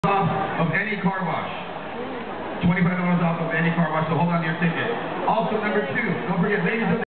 off of any car wash. $25 off of any car wash, so hold on to your ticket. Also, number 2, don't forget, ladies and